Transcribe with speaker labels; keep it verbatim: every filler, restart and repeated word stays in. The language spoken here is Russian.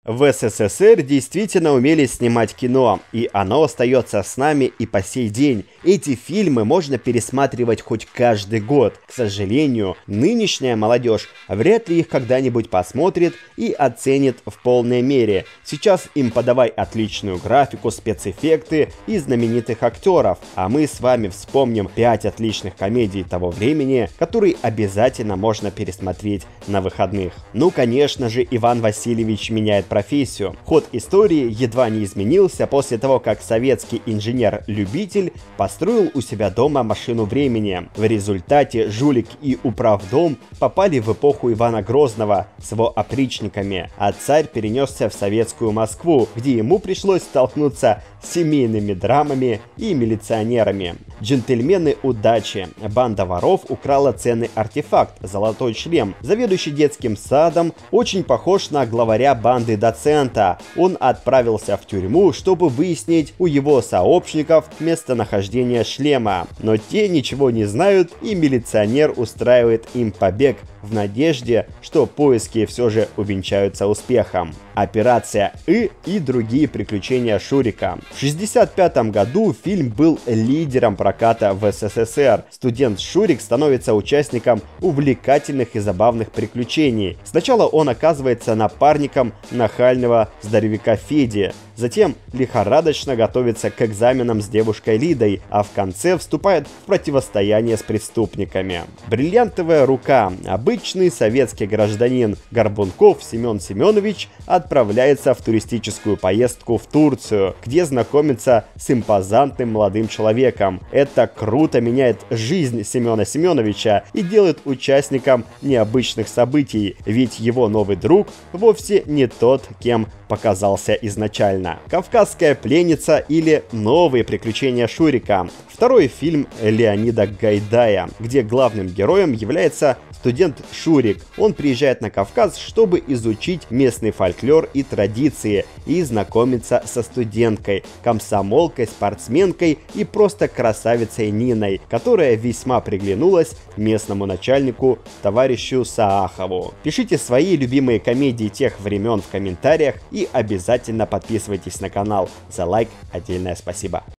Speaker 1: В СССР действительно умели снимать кино, и оно остается с нами и по сей день. Эти фильмы можно пересматривать хоть каждый год. К сожалению, нынешняя молодежь вряд ли их когда-нибудь посмотрит и оценит в полной мере. Сейчас им подавай отличную графику, спецэффекты и знаменитых актеров, а мы с вами вспомним пять отличных комедий того времени, которые обязательно можно пересмотреть на выходных. Ну, конечно же, Иван Васильевич меняет профессию. Ход истории едва не изменился после того, как советский инженер-любитель построил у себя дома машину времени. В результате жулик и управдом попали в эпоху Ивана Грозного с его опричниками, а царь перенесся в советскую Москву, где ему пришлось столкнуться с семейными драмами и милиционерами. Джентльмены удачи. Банда воров украла ценный артефакт – золотой шлем. Заведующий детским садом очень похож на главаря банды доцента. Он отправился в тюрьму, чтобы выяснить у его сообщников местонахождение шлема. Но те ничего не знают, и милиционер устраивает им побег в надежде, что поиски все же увенчаются успехом. Операция «И» и другие приключения Шурика. В шестьдесят пятом году фильм был лидером проката в СССР. Студент Шурик становится участником увлекательных и забавных приключений. Сначала он оказывается напарником нахального здоровяка Феди. Затем лихорадочно готовится к экзаменам с девушкой Лидой, а в конце вступает в противостояние с преступниками. Бриллиантовая рука. Обычный советский гражданин Горбунков Семен Семенович отправляется в туристическую поездку в Турцию, где знакомится с импозантным молодым человеком. Это круто меняет жизнь Семена Семеновича и делает участником необычных событий, ведь его новый друг вовсе не тот, кем показался изначально. «Кавказская пленница» или «Новые приключения Шурика». Второй фильм Леонида Гайдая, где главным героем является студент Шурик. Он приезжает на Кавказ, чтобы изучить местный фольклор и традиции и знакомиться со студенткой, комсомолкой, спортсменкой и просто красавицей Ниной, которая весьма приглянулась местному начальнику товарищу Саахову. Пишите свои любимые комедии тех времен в комментариях и обязательно подписывайтесь на канал. За лайк отдельное спасибо.